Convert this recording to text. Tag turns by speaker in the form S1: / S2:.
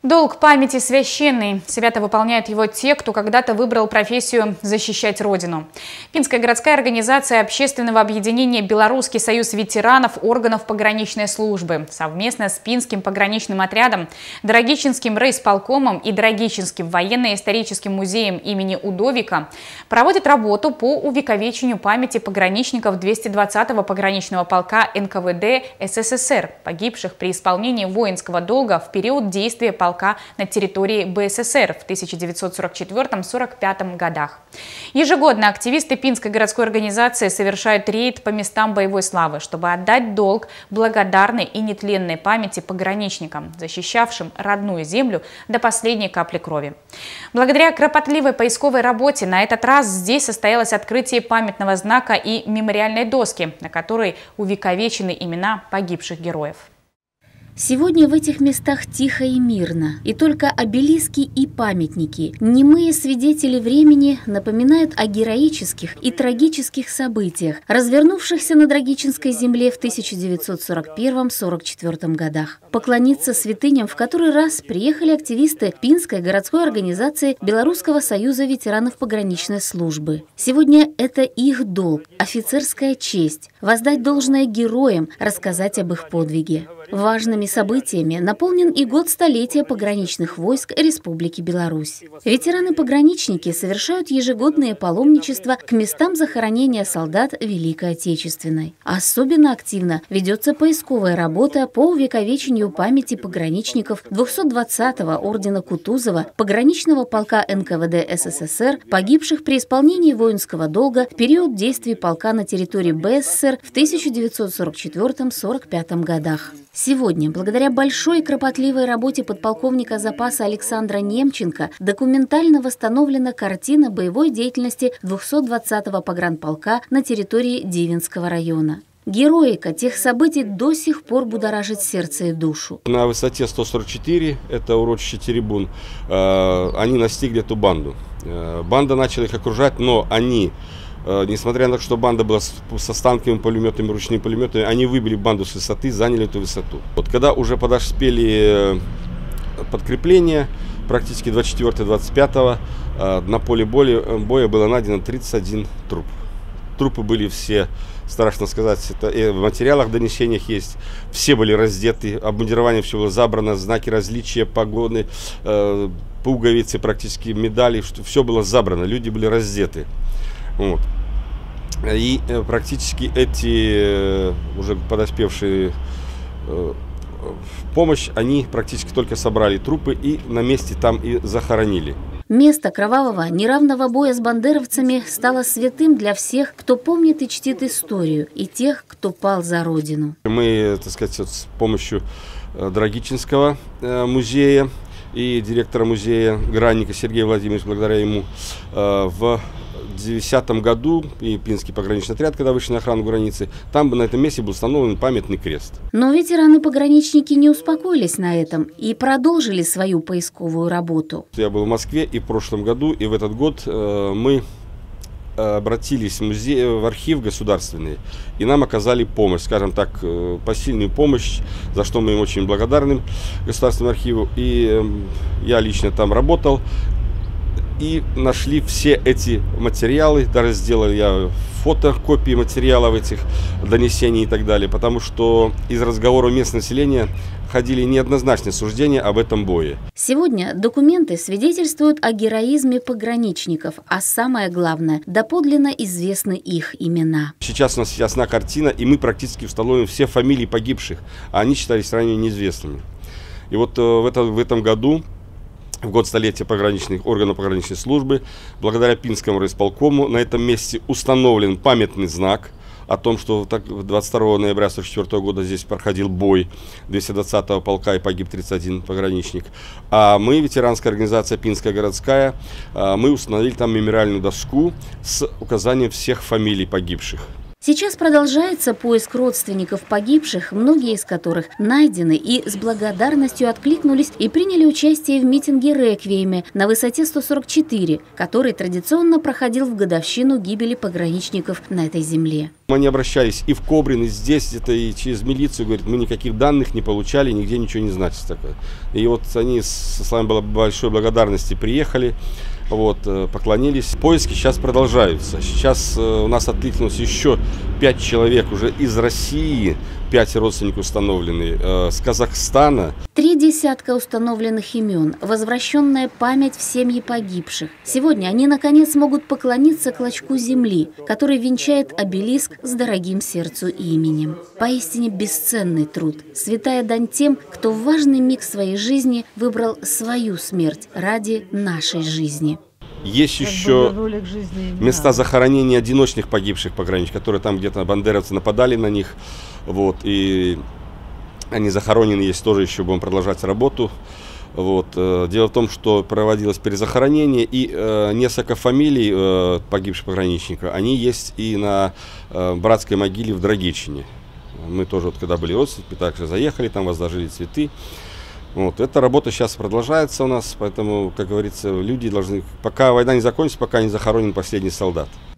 S1: Долг памяти священный. Свято выполняют его те, кто когда-то выбрал профессию защищать Родину. Пинская городская организация общественного объединения «Белорусский союз ветеранов органов пограничной службы» совместно с Пинским пограничным отрядом, Драгичинским райисполкомом и Драгичинским военно-историческим музеем имени Удовика проводит работу по увековечению памяти пограничников 220-го пограничного полка НКВД СССР, погибших при исполнении воинского долга в период действия полка на территории БССР в 1944-45 годах. Ежегодно активисты Пинской городской организации совершают рейд по местам боевой славы, чтобы отдать долг благодарной и нетленной памяти пограничникам, защищавшим родную землю до последней капли крови. Благодаря кропотливой поисковой работе на этот раз здесь состоялось открытие памятного знака и мемориальной доски, на которой увековечены имена погибших героев.
S2: Сегодня в этих местах тихо и мирно, и только обелиски и памятники, немые свидетели времени, напоминают о героических и трагических событиях, развернувшихся на Драгичинской земле в 1941-44 годах. Поклониться святыням в который раз приехали активисты Пинской городской организации Белорусского союза ветеранов пограничной службы. Сегодня это их долг, офицерская честь, воздать должное героям, рассказать об их подвиге. Важными событиями наполнен и год столетия пограничных войск Республики Беларусь. Ветераны-пограничники совершают ежегодные паломничества к местам захоронения солдат Великой Отечественной. Особенно активно ведется поисковая работа по увековечению памяти пограничников 220-го ордена Кутузова, пограничного полка НКВД СССР, погибших при исполнении воинского долга в период действий полка на территории БССР в 1944-45 годах. Сегодня, благодаря большой и кропотливой работе подполковника запаса Александра Немченко, документально восстановлена картина боевой деятельности 220-го погранполка на территории Дивенского района. Героика тех событий до сих пор будоражит сердце и душу. На высоте 144, это урочище Теребун, они настигли эту банду. Банда начала их окружать, но они... Несмотря на то, что банда была с останковыми пулеметами, ручными пулеметами, они выбили банду с высоты, заняли эту высоту. Вот когда уже подоспели подкрепления, практически 24-25, на поле боя было найдено 31 труп. Трупы были все, страшно сказать, это в материалах, донесениях есть. Все были раздеты, обмундирование все было забрано, знаки различия, погоны, пуговицы, практически медали, все было забрано, люди были раздеты. Вот. И практически эти уже подоспевшие в помощь, они практически только собрали трупы и на месте там и захоронили. Место кровавого, неравного боя с бандеровцами стало святым для всех, кто помнит и чтит историю, и тех, кто пал за Родину. Мы, так сказать, с помощью Драгичинского музея и директора музея Гранника Сергея Владимировича, благодаря ему, в 2010 году и Пинский пограничный отряд, когда вышли на охрану границы, там на этом месте был установлен памятный крест. Но ветераны-пограничники не успокоились на этом и продолжили свою поисковую работу. Я был в Москве и в прошлом году, и в этот год мы обратились в архив государственный, и нам оказали помощь, скажем так, посильную помощь, за что мы им очень благодарны, Государственному архиву. И я лично там работал. И нашли все эти материалы, даже сделал я фотокопии материалов этих донесений и так далее, потому что из разговора местного населения ходили неоднозначные суждения об этом бое. Сегодня документы свидетельствуют о героизме пограничников, а самое главное, доподлинно известны их имена. Сейчас у нас ясна картина, и мы практически установим все фамилии погибших, а они считались ранее неизвестными. И вот в этом году, в год столетия пограничных органов пограничной службы, благодаря Пинскому райисполкому на этом месте установлен памятный знак о том, что 22 ноября 1944 года здесь проходил бой 220-го полка и погиб 31 пограничник. А мы, ветеранская организация Пинская городская, мы установили там мемориальную доску с указанием всех фамилий погибших. Сейчас продолжается поиск родственников погибших, многие из которых найдены и с благодарностью откликнулись и приняли участие в митинге «Реквиеме» на высоте 144, который традиционно проходил в годовщину гибели пограничников на этой земле.
S3: Они обращались и в Кобрин, и здесь, где-то и через милицию, говорят, мы никаких данных не получали, нигде ничего не значит такое. И вот они со словами большой благодарности приехали, вот, поклонились. Поиски сейчас продолжаются. Сейчас у нас откликнулось еще 5 человек уже из России, 5 родственников установлены, с Казахстана.
S2: 3 десятка установленных имен, возвращенная память в семьи погибших. Сегодня они, наконец, могут поклониться клочку земли, который венчает обелиск с дорогим сердцу именем. Поистине бесценный труд, святая дань тем, кто в важный миг своей жизни выбрал свою смерть ради нашей жизни.
S3: Есть еще места захоронения одиночных погибших пограничников, которые там где-то бандеровцы нападали на них. Вот, и они захоронены, есть тоже еще, будем продолжать работу. Вот. Дело в том, что проводилось перезахоронение, и несколько фамилий погибших пограничников, они есть и на братской могиле в Драгичине. Мы тоже, вот, когда были родственники, также заехали, там возложили цветы. Вот. Эта работа сейчас продолжается у нас, поэтому, как говорится, люди должны, пока война не закончится, пока не захоронен последний солдат.